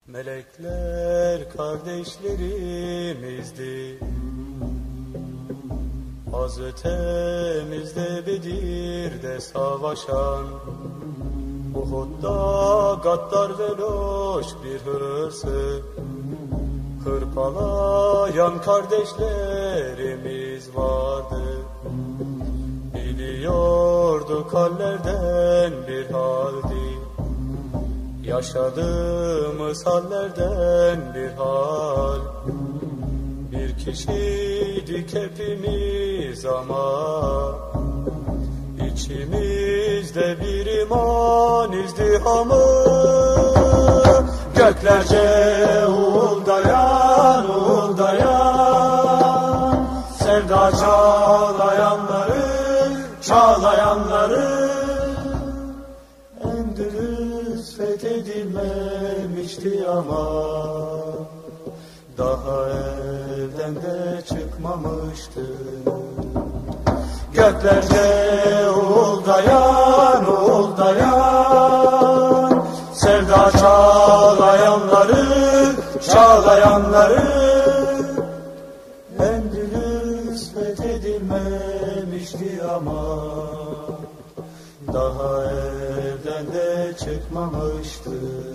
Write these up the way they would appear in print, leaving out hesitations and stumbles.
Melekler kardeşlerimizdi, az ötemizde Bedir'de savaşan, Uhud'da gaddar ve loş bir hırsı hırpalayan kardeşlerimiz vardı. Biliyorduk hallerden bir haldi, yaşadığımız hallerden bir hal. Bir kişiydik hepimiz ama içimizde bir iman izdihamı. Göklerce uğuldayan, uğuldayan, sevda çağlayanları, çağlayanları. Endülüs fethedilmemişti ama daha evden de çıkmamıştı. Göklerce uğuldayan, uğuldayan, sevda çağlayanları, çağlayanları. Endülüs fethedilmemişti ama daha evden de çıkmamıştı.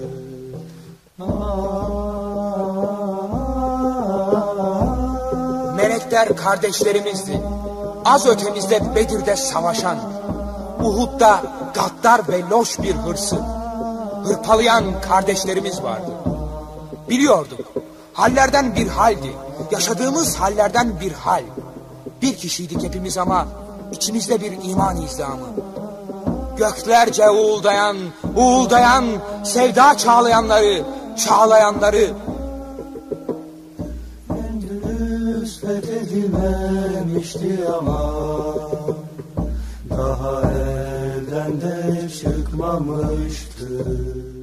Melekler kardeşlerimizdi, az ötemizde Bedir'de savaşan, Uhud'da gaddar ve loş bir hırsı hırpalayan kardeşlerimiz vardı. Biliyorduk, hallerden bir haldi, yaşadığımız hallerden bir hal. Bir kişiydik hepimiz ama içimizde bir iman izdihamı. Göklerce uğuldayan, uğuldayan, sevda çağlayanları, çağlayanları. Endülüs fethedilmemişti ama daha elden de çıkmamıştı.